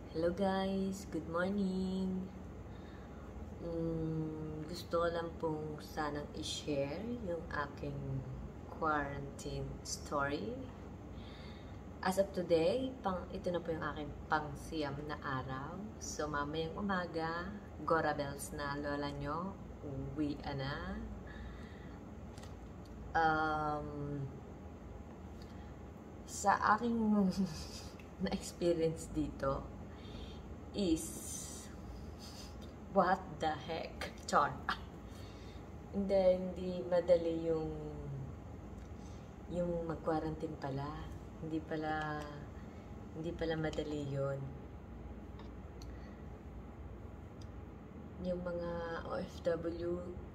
Hello guys, good morning. Gusto ko lang pong sanang i-share yung aking quarantine story. As of today, ito na po yung aking pang-siyam na araw. So mamayang umaga, Gora Bells na lola nyo, uwi na. Sa aking na-experience dito, is what the heck, char. Hindi madali yung mag-quarantine pala. Hindi pala madali yun. Yung mga OFW,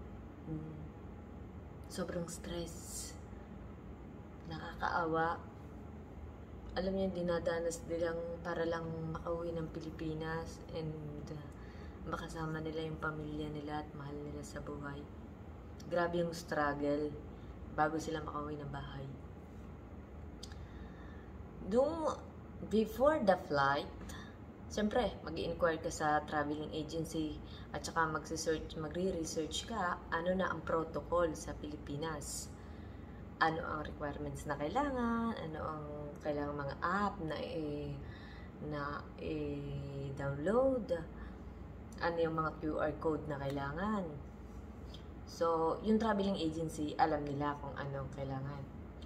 sobrang stress. Nakakaawa. Alam niyo, dinadanas nilang para lang makauwi ng Pilipinas and makasama nila yung pamilya nila at mahal nila sa buhay. Grabe yung struggle bago sila makauwi ng bahay. Before the flight, siyempre, mag-i-inquire ka sa traveling agency at saka magre-research ka ano na ang protocol sa Pilipinas. Ano ang requirements na kailangan, ano ang kailangan mga app na i-download, ano yung mga QR code na kailangan. So, yung traveling agency, alam nila kung ano ang kailangan.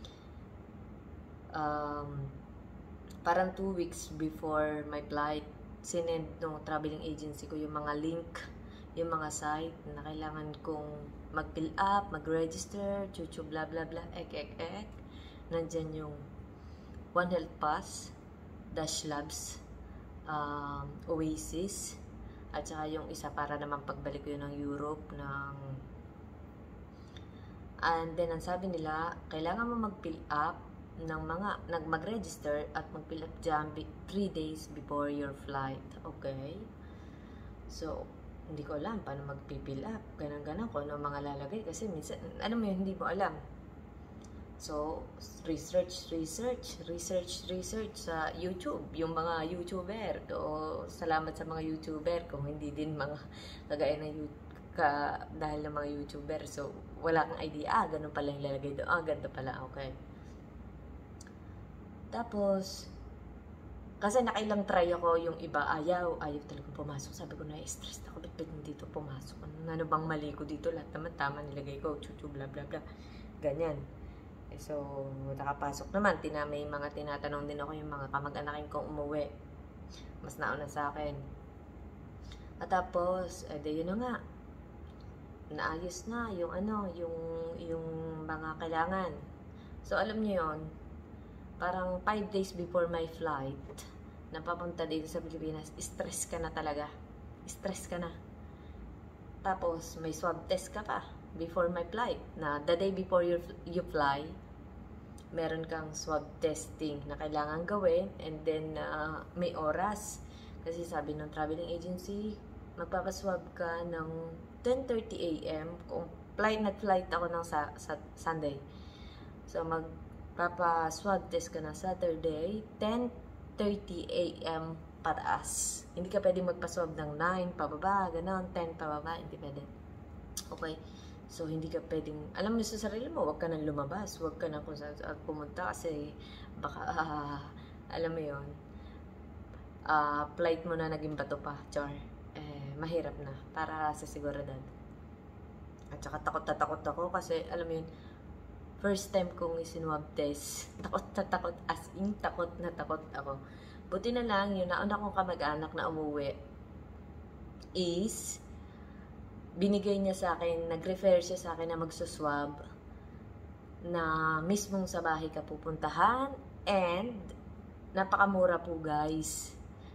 Parang 2 weeks before my flight, sinend ng traveling agency ko yung mga link, yung mga site na kailangan kong mag-fill up, mag-register, chuchu bla bla bla, ek. Nandyan yung One Health Pass, Dash Labs, Oasis, at saka yung isa para naman pagbalik ko yun ng Europe, and then ang sabi nila, kailangan mo mag-fill up ng mag-register at mag-fill up dyan 3 days before your flight. Okay? So, hindi ko alam paano mag-fill up. Ganun-ganun ko ano mga lalagay. Kasi minsan, ano mo yun, hindi mo alam. So, research sa YouTube. Yung mga YouTuber. Salamat sa mga YouTuber. Kung hindi din mga kagaya ng dahil ng mga YouTuber. So, wala kang idea. Ganun pala yung lalagay doon. Ganito pala. Okay. Tapos, kasi nakailang try ako, yung iba ayaw talagang pumasok. Sabi ko, na-stress ako, ba't dito pumasok? Ano bang mali ko dito? Lahat naman tama nilagay ko, chuchu, bla bla bla. Ganyan. So, nakapasok naman. May mga tinatanong din ako yung mga kamag-anakin kong umuwi. Mas nauna sa akin. At tapos, yun na nga. Naayos na yung yung mga kailangan. So, alam niyo yun, parang 5 days before my flight, na papunta dito sa Pilipinas, stress ka na talaga. Stress ka na. Tapos, may swab test ka pa before my flight. Na the day before you fly, meron kang swab testing na kailangan gawin, and then may oras. Kasi sabi ng traveling agency, magpapaswab ka ng 10:30 AM kung flight ako ng Sunday. So, magpapaswab test ka na Saturday, 10:30 AM pataas. Hindi ka pwedeng magpaswab ng 9 pababa, gano'n, 10 pababa, hindi pwede. Okay? So, hindi ka pwedeng, alam mo sa sarili mo, huwag ka nang lumabas, huwag ka na kung saan pumunta kasi baka, alam mo yun, flight mo na naging bato pa, char. Mahirap na, para sa siguridad. At saka takot ako kasi, alam mo yun, first time kong isinwab test, takot, as in takot na takot ako. Buti na lang, yung nauna kong kamag-anak na umuwi is, binigay niya sa akin, nag-refer siya sa akin na magsuswab na mismong sa bahay ka pupuntahan, and napakamura po guys.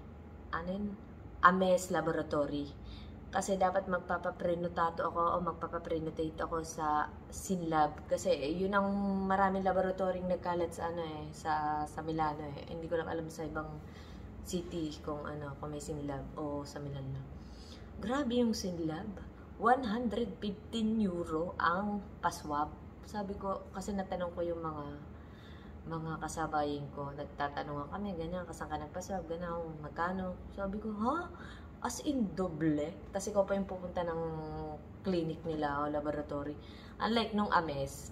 Ames Laboratory. Kasi dapat magpapaprenotato ako o magpapaprenotate ako sa Synlab. Kasi yun ang maraming laboratoryong nagkalat sa Milano eh. Hindi ko lang alam sa ibang city kung may Synlab o sa Milan lang. Grabe yung Synlab. 115 euro ang paswab. Sabi ko, kasi natanong ko yung mga mga kasabayin ko, nagtatanungan kami, ganyan, kasan ka nagpaswab, ganyan, magkano? Sabi ko, ha? As in, doble? Tapos ikaw pa yung pupunta ng clinic nila o laboratory. Unlike nung AMES,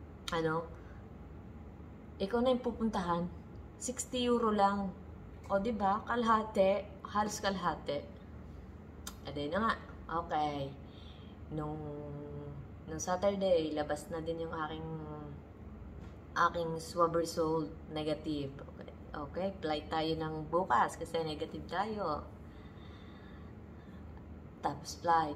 ikaw na yung pupuntahan, 60 euro lang. O, diba? Kalahati, halos kalahati. Ade na nga, okay. Nung Saturday, labas na din yung aking swab result, negative. Okay, flight tayo ng bukas kasi negative tayo. Tapos flight.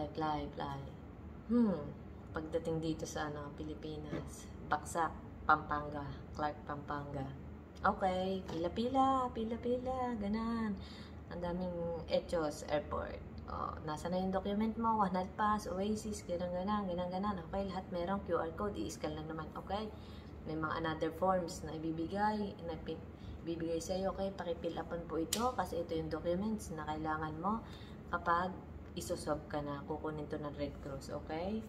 Pagdating dito sa Pilipinas, Baksak, Pampanga, Clark, Pampanga. Okay, pila, ganan. Ang daming Echos Airport. Nasa na yung document mo, One Health Pass, Oasis, ganan. Okay, lahat merong QR code, i-scan lang naman. Okay, may mga another forms na ibibigay sa iyo. Okay, pakipill upan po ito kasi ito yung documents na kailangan mo kapag isosob ka na, kukunin to ng Red Cross. Okay,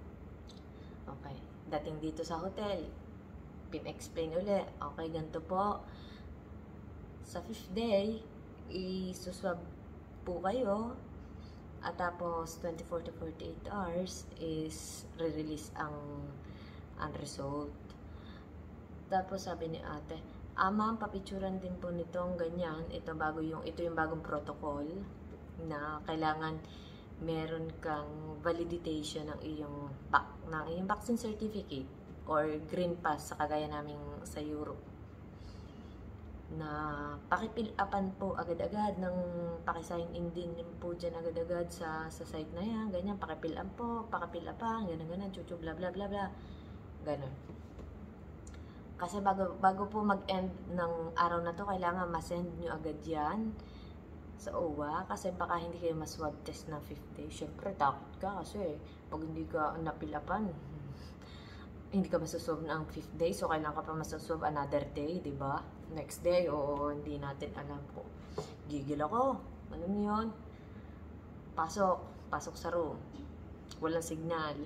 dating dito sa hotel, pin-explain uli. Okay, ganito po, sa 5th day isuswab po kayo at tapos 24 to 48 hours is re-release ang result. Tapos sabi ni ate, ma'am, papicturan din po nitong ganyan. Ito yung bagong protocol na kailangan meron kang validation ng iyong vaccine certificate or green pass sa kagaya naming sa Europe. Na pakipill upan po agad-agad ng pakisign in din po dyan agad-agad sa site na yan. Ganyan, pakipill upan, ganun, chuchu, bla bla bla bla. Ganun. Kasi bago po mag-end ng araw na to, kailangan ma-send nyo agad yan sa OWA kasi baka hindi kayo ma-swab test na 5th day. Siyempre, takot ka kasi pag hindi ka napilapan, hindi ka masuswab ng 5th day. So, kailangan ka pa masuswab another day, di ba? Next day, o hindi natin alam po. Gigil ako. Alam niyo yun? Pasok sa room. Walang signal.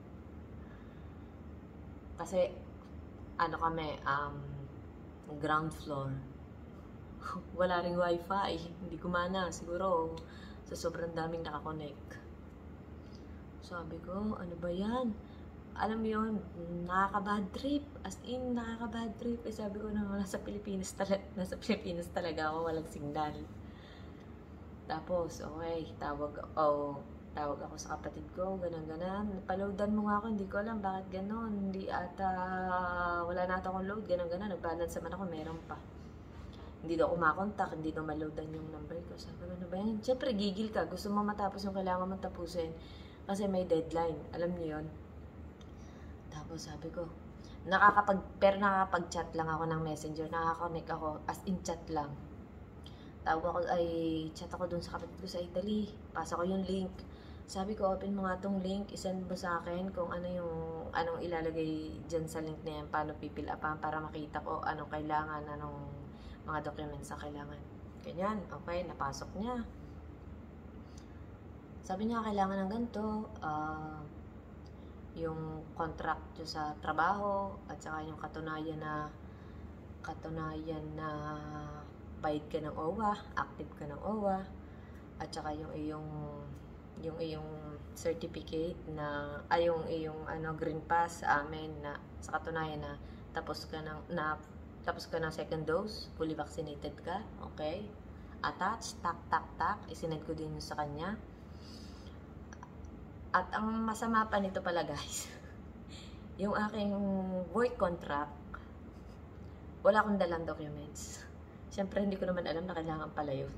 Kasi, kami, ground floor. Wala ring wifi. Hindi kumana. Siguro, sa sobrang daming nakakonect. Sabi ko, ano ba yan? Alam mo yun, nakaka-bad trip. As in, nakaka-bad trip. Sabi ko na, nasa Pilipinas talaga ako. Walang signal. Tapos, okay, tawag ako sa kapatid ko, ganan. Paloodan mo nga ako, hindi ko alam bakit ganon. Hindi ata, wala na ata akong load, ganan. Nag-balance naman ako, meron pa. Hindi daw ako makontak, hindi daw maloadan yung number ko. Sabi ko, ano ba yan? Siyempre, gigil ka. Gusto mo matapos yung kailangan mong tapusin. Kasi may deadline. Alam niyo yun? Tapos sabi ko, nakakapag-chat lang ako ng messenger. Nakaka-connect ako, as in chat lang. Chat ako dun sa kapatid ko sa Italy. Pasa ko yung link. Sabi ko, open mo nga tong link, isend mo sa akin kung anong ilalagay dyan sa link na yan, paano pipil upan para makita ko anong kailangan, anong mga documents na kailangan. Ganyan, okay, napasok niya. Sabi niya, kailangan ng ganito, yung contract nyo sa trabaho, at saka yung katunayan na bayad ka ng OWA, active ka ng OWA, at saka yung iyong certificate na yung iyong green pass sa amin na sa katunayan na tapos ka ng second dose, fully vaccinated ka. Okay, attach, tak, isinend ko din sa kanya. At ang masama pa nito pala, guys, yung aking work contract, wala akong dalang documents. Siyempre, hindi ko naman alam na kailangan pala yun.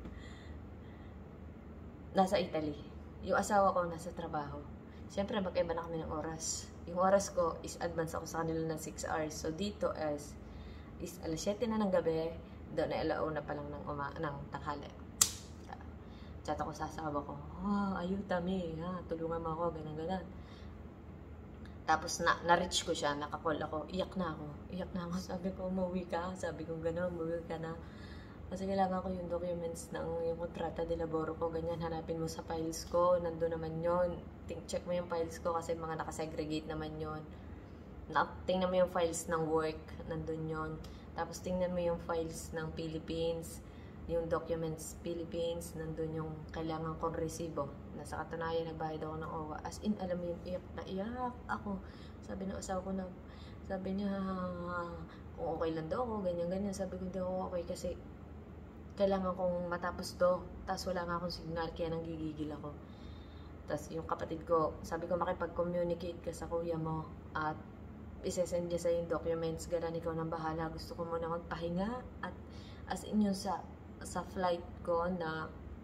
Nasa Italy. Yung asawa ko nasa trabaho. Siyempre, magkaiba na kami ng oras. Yung oras ko is advance ako sa kanila ng 6 hours. So, dito is alas 7 na ng gabi. Doon ay alauna pa lang ng tanghali. Chat ako sa asawa ko. Ayutami. Tulungan mo ako. Ganun. Tapos, na-reach ko siya. Nakakall ako. Iyak na ako. Sabi ko, umuwi ka. Sabi ko, gano'n, umuwi ka na. Kasi kailangan ko yung documents ng yung kontrata de laboro ko. Ganyan, hanapin mo sa files ko. Nandun naman yon. Check mo yung files ko kasi mga nakasegregate naman yon. tingnan mo yung files ng work, nandun yon. Tapos tingnan mo yung files ng Philippines, yung documents Philippines, nandun yung kailangan kong resibo. Nasa katunayan, nagbayad ako ng OWA. As in, alam mo yun, iyak na iyak ako. Sabi ng asawa ko na, sabi niya, kung okay lang daw ako, ganyan-ganyan. Sabi ko, hindi ako okay kasi kailangan kong matapos to. Tapos wala nga akong signal, kaya nanggigigil ako. Tapos yung kapatid ko, sabi ko, makipag-communicate ka sa kuya mo at isesend niya sa yung documents, ganan ikaw nang bahala. Gusto ko muna magpahinga at as in yun sa flight ko na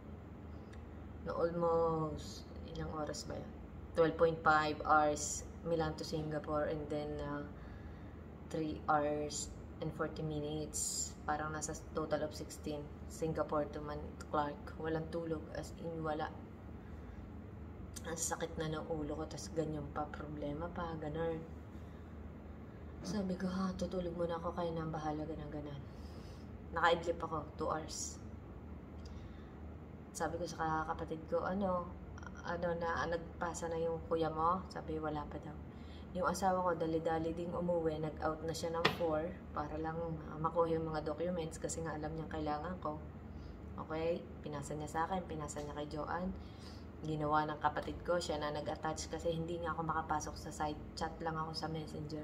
almost ilang oras ba yan? 12.5 hours Milan to Singapore, and then 3 hours and 40 minutes. Parang nasa total of 16. Singapore to Clark. Walang tulog, as in wala. Ang sakit na ng ulo ko, tas ganyan pa, problema pa, ganun. Sabi ko, tutulog muna ako, kaya nang bahala, ganan. Naka-idlip ako, 2 hours. Sabi ko sa kapatid ko, nagpasa na yung kuya mo? Sabi, wala pa daw. Yung asawa ko, dali-dali ding umuwi, nag-out na siya ng 4 para lang makuha yung mga documents kasi nga alam niyang kailangan ko. Okay, pinasa niya sa akin, pinasa niya kay Joanne. Ginawa ng kapatid ko, siya na nag-attach kasi hindi nga ako makapasok sa site. Chat lang ako sa Messenger.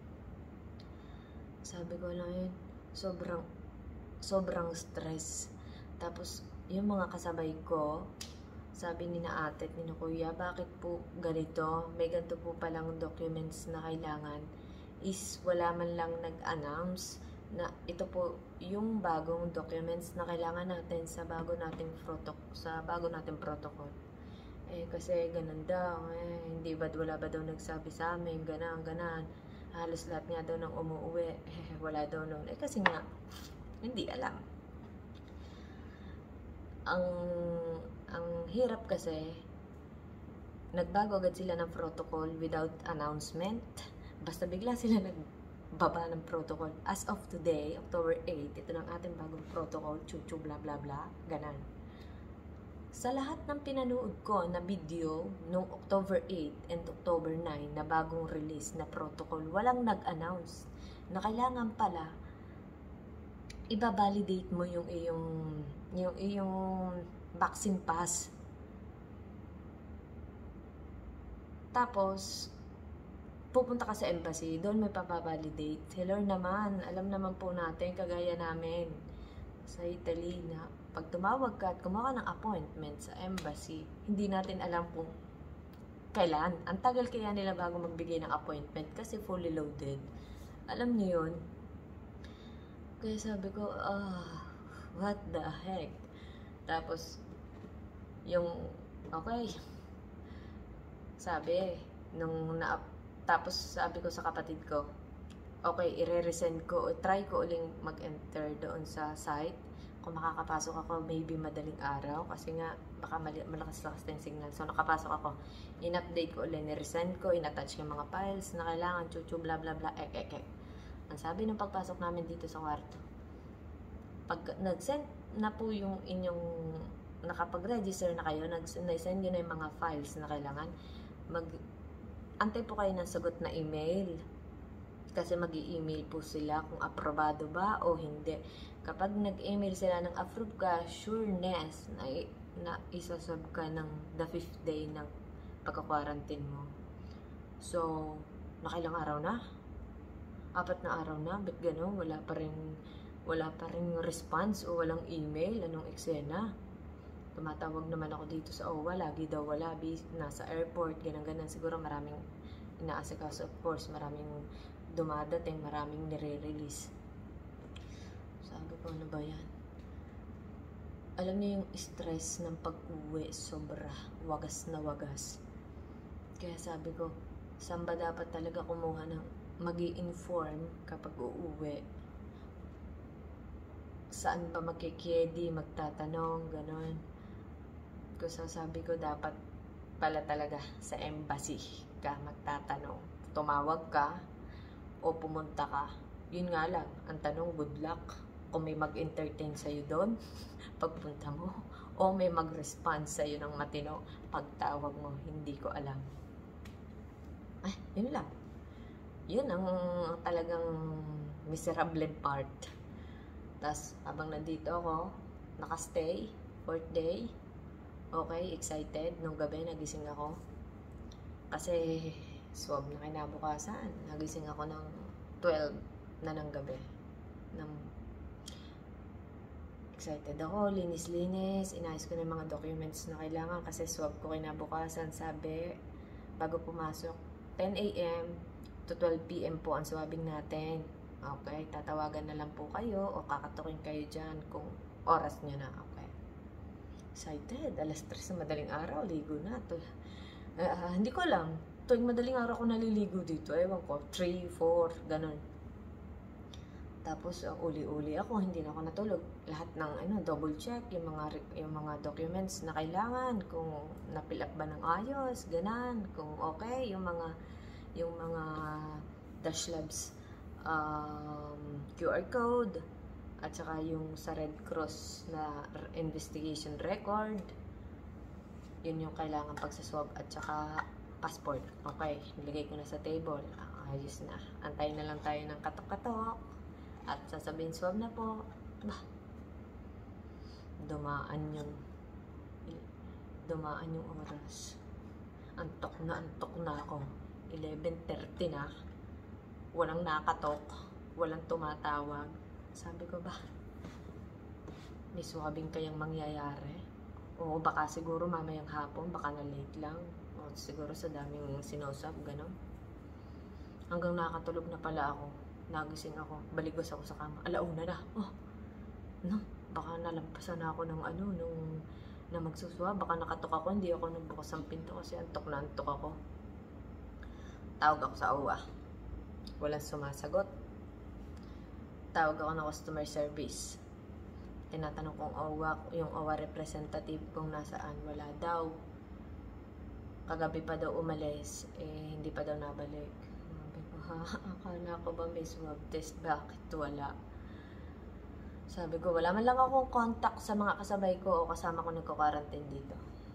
Sabi ko lang yun, sobrang stress. Tapos, yung mga kasabay ko, sabi ni na ate at ni na kuya, bakit po ganito? May ganito po palang documents na kailangan. Is wala man lang nag-announce na ito po yung bagong documents na kailangan natin sa bago nating protocol. Kasi ganun daw, hindi ba wala ba daw nagsabi sa amin, ganan. Halos lahat nga daw nang umuwi, wala daw noon. Kasi nga, hindi alam. Ang hirap kasi, nagbago agad sila ng protocol without announcement. Basta bigla sila nagbaba ng protocol. As of today, October 8, ito ng ating bagong protocol, chuchu bla bla bla, ganan. Sa lahat ng pinanood ko na video noong October 8 and October 9 na bagong release na protocol, walang nag-announce na kailangan pala iba-validate mo yung iyong vaccine pass. Tapos, pupunta ka sa embassy, doon may papavalidate. Hello naman, alam naman po natin, kagaya namin sa Italy na pag tumawag ka at kumuha ng appointment sa embassy, hindi natin alam kung kailan. Ang tagal kaya nila bago magbigay ng appointment kasi fully loaded. Alam niyo yun? Kaya sabi ko, what the heck? Tapos, okay. Tapos sabi ko sa kapatid ko, okay, i-resend ko, try ko uling mag-enter doon sa site. Kung makakapasok ako, maybe madaling araw, kasi nga, baka malakas-lakas na yung signal. So, nakapasok ako, in-update ko ulit, ni-resend ko, in-attach yung mga files na kailangan, chuchu, bla bla bla, Ang sabi ng pagpasok namin dito sa kwarto, pag nag-send na po yung inyong, nakapag-register na kayo, nag-send nyo na yung mga files na kailangan, antay po kayo ng sagot na email. Kasi mag-i-email po sila kung aprobado ba o hindi. Kapag nag-email sila ng approve ka, sureness na isasab ka ng the 5th day ng pagka-quarantine mo. So, nakailang araw na? 4 na araw na? Ba't gano'n? Wala pa rin response o walang email. Anong eksena? Tumatawag naman ako dito sa OWA. Lagi daw wala. Nasa airport, ganang-ganan. Siguro maraming inaasikaso. Of course, maraming dumadating, maraming nire-release. Sabi ko, ano ba yan? Alam niyo yung stress ng pag-uwi, sobra, wagas na wagas. Kaya sabi ko, saan ba dapat talaga kumuha ng mag-i-inform kapag uuwi? Saan ba magkikiedi, magtatanong, ganon. Kasi sabi ko, dapat pala talaga sa embassy ka magtatanong. Tumawag ka, o pumunta ka. Yun nga lang, ang tanong, good luck. Kung may mag-entertain sa'yo doon, pagpunta mo. O may mag-response sa'yo ng matino, pagtawag mo, hindi ko alam. Yun lang. Yun ang talagang miserable part. Tas habang nandito ako, nakastay, 4th day, okay, excited. Nung gabi, nagising ako. Kasi, swab na kinabukasan. Nagising ako ng 12 na ng gabi. Excited ako, linis-linis, inayos ko na yung mga documents na kailangan kasi swab ko kinabukasan. Sabi, bago pumasok, 10 a.m. to 12 p.m. po ang swabbing natin. Okay, tatawagan na lang po kayo o kakatukin kayo dyan kung oras nyo na. Okay. Excited, alas 3 na madaling araw, ligo na. Hindi ko alam, tuwing madaling araw ko naliligo dito, ewan ko, 3, 4, ganun. Tapos uli-uli ako, hindi na ako natulog. Lahat ng double check yung mga documents na kailangan, kung na-fill up ba ng ayos, ganan, kung okay, yung mga dash labs QR code at saka yung sa Red Cross na investigation record. Yun yung kailangan pagsaswab at saka passport. Okay, nilagay ko na sa table. Ayos na. Antayin na lang tayo ng katok-katok. At sasabihin, swab na po. Bah, dumaan yung oras. Antok na ako. 11:30 na. Walang nakatok. Walang tumatawag. Sabi ko ba, may swabbing kayang mangyayari? O baka siguro mamayang hapon, baka na late lang. O siguro sa daming sinosab, gano'n. Hanggang nakatulog na pala ako. Nagising ako, baligos ako sa kama. Alauna na. Oh, no, baka nalampasan na ako na magsuswa. Baka nakatok ako, hindi ako nagbukas ang pinto kasi antok na antok ako. Tawag ako sa OWA. Walang sumasagot. Tawag ako ng customer service. Tinatanong kong yung OWA representative kung nasaan. Wala daw. Kagabi pa daw umalis, hindi pa daw nabalik. Akala ko ba may swab test? Bakit wala? Sabi ko, wala man lang akong contact sa mga kasabay ko o kasama ko nagko-quarantine dito.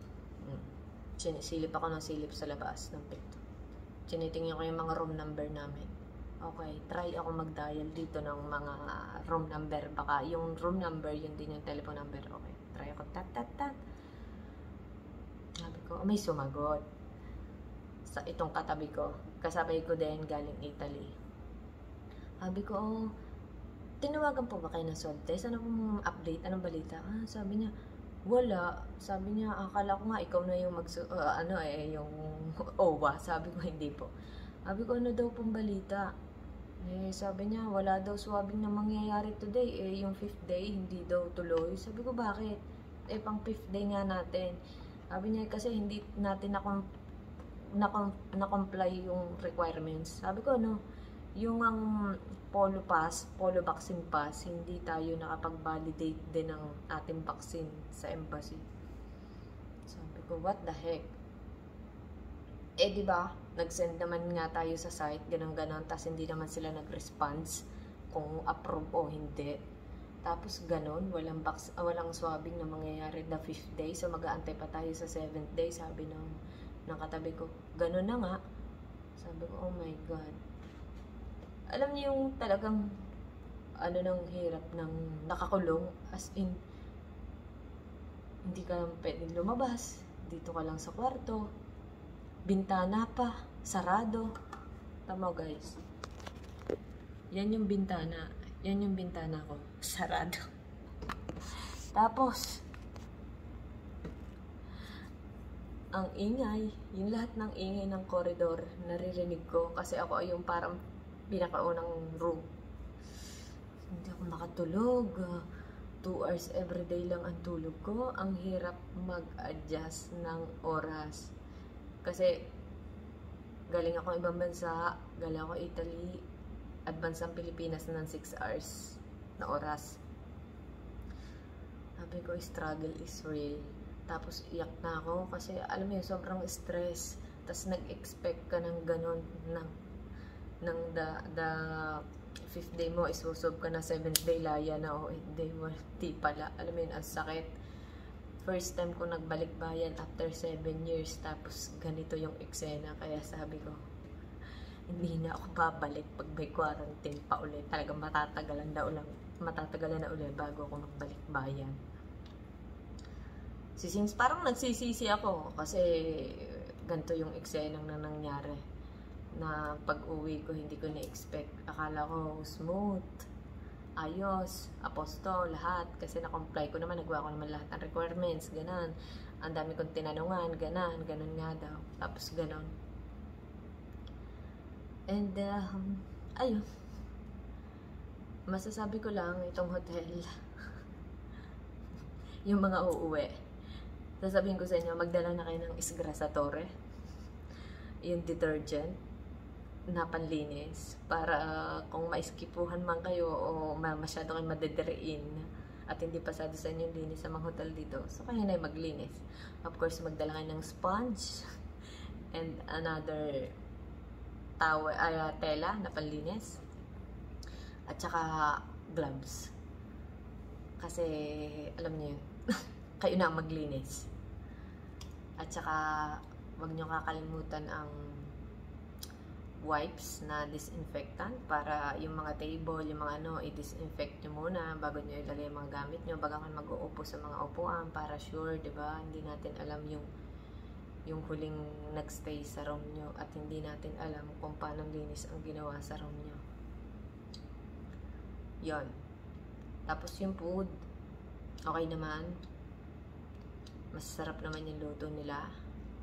Silip ako ng silip sa labas ng pinto. Tinitingnan ko yung mga room number namin. Okay, try ako mag-dial dito ng mga room number. Baka yung room number, yun din yung telephone number. Okay, try ako, tat. Sabi ko, may sumagot. Sa itong katabi ko. Kasabay ko din galing Italy. Sabi ko, tinawagan po ba kayo ng swab test? Ano pong update? Anong balita? Sabi niya, wala. Sabi niya, akala ko nga ikaw na yung yung OWA. Sabi ko, hindi po. Sabi ko, ano daw pong balita? Sabi niya, wala daw swabbing na mangyayari today. Yung 5th day, hindi daw tuloy. Sabi ko, bakit? Pang 5th day nga natin. Sabi niya, kasi hindi natin na-comply yung requirements. Sabi ko, yung ang polo vaccine pass, hindi tayo nakapag-validate din ng ating vaccine sa embassy. Sabi ko, what the heck? Di ba, nag-send naman nga tayo sa site, ganun-ganon, tas hindi naman sila nag-response kung approve o hindi. Tapos ganun, walang swabbing na mangyayari the 5th day, so mag-aantay pa tayo sa 7th day, sabi ng katabi ko. Ganun na nga. Sabi ko, oh my God. Alam niyo yung talagang ng hirap ng nakakulong, as in hindi ka lang pwedeng lumabas, dito ka lang sa kwarto, bintana pa sarado. Tama guys, yan yung bintana ko, sarado. Tapos ang ingay, yung lahat ng ingay ng corridor, naririnig ko kasi ako ay yung parang pinakaunang room. Hindi ako makatulog. 2 hours everyday lang ang tulog ko. Ang hirap mag-adjust ng oras. Kasi galing ako ibang bansa, galing ako Italy, at bansang Pilipinas ng 6 hours na oras. Sabi ko, struggle is real. Tapos iyak na ako kasi alam mo yun, sobrang stress. Tapos nag-expect ka ng ganun ng the 5th day mo, isusob ka na 7th day, laya na o 8th day, di pala. Alam mo yun, ang sakit. First time ko nagbalik bayan after 7 years, tapos ganito yung eksena. Kaya sabi ko, hindi na ako babalik pag may quarantine pa ulit. Talagang matatagalan na ulit bago ako magbalik bayan. Since parang nagsisisi ako kasi ganito yung eksenang na nangyari, na pag-uwi ko hindi ko na-expect. Akala ko smooth, ayos, aposto, lahat. Kasi na-comply ko naman, nagawa ko naman lahat ng requirements, ganan. Ang dami kong tinanungan, ganan nga daw. Tapos ganon. And, ayun. Masasabi ko lang, itong hotel, yung mga uuwi, sasabihin ko sa inyo, magdala na kayo ng Isgrasatore, yung detergent na panlinis, para kung maiskipuhan man kayo o masyado kayo madederein at hindi pasado sa inyo yung linis sa mga hotel dito, so kayo na maglinis. Of course, magdala kayo ng sponge and another towel, tela na panlinis, at saka gloves, kasi alam niyo yun, kayo na maglinis. At saka wag niyo kakalimutan ang wipes na disinfectant, para yung mga table, yung mga i-disinfect nyo muna bago nyo ilagay yung mga gamit nyo, bago kayo mag-uupo sa mga upuan, para sure, diba? Hindi natin alam yung huling nagstay sa room nyo, at hindi natin alam kung paano linis ang ginawa sa room nyo. Yon. Tapos yung food, okay naman. Masarap naman yung luto nila.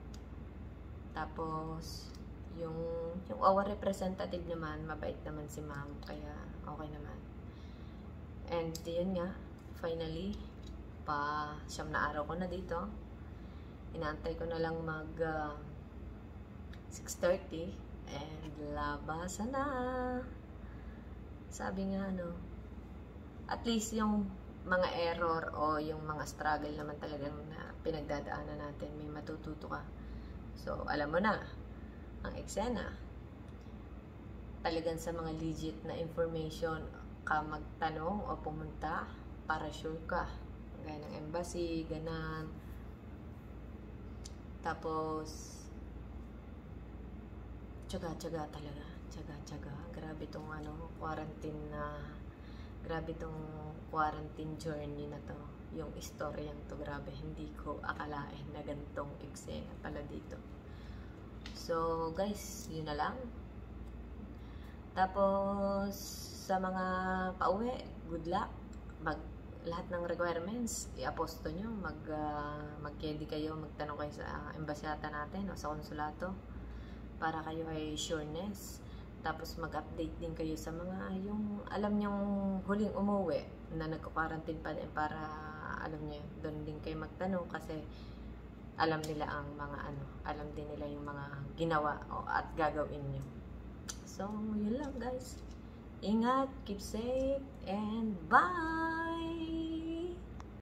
Tapos, yung our representative naman, mabait naman si ma'am, kaya okay naman. And yun nga, finally, pa 9 na araw ko na dito. Inaantay ko na lang mag 6:30 and labasan na. Sabi nga at least yung mga error o yung mga struggle naman talagang na pinagdadaanan natin, may matututo ka. So, alam mo na ang eksena. Talagang sa mga legit na information ka magtanong o pumunta para sure ka. Gaya ng embassy, ganan. Tapos, tsaga-tsaga talaga. Tsaga-tsaga. Grabe tong quarantine journey na to. Yung istoryang to, grabe. Hindi ko akalain na ganitong eksena pala dito. So, guys, yun na lang. Tapos, sa mga pauwi, good luck. Lahat ng requirements, i-aposto nyo. Mag-ready kayo, magtanong kayo sa embasyata natin o sa konsulato para kayo ay sureness. Tapos, mag-update din kayo sa mga yung alam nyong huling umuwi na nagko-quarantine pa din, para alam nyo, doon din kayo magtanong kasi alam nila ang mga alam din nila yung mga ginawa at gagawin nyo. So, yun lang guys. Ingat, keep safe, and bye!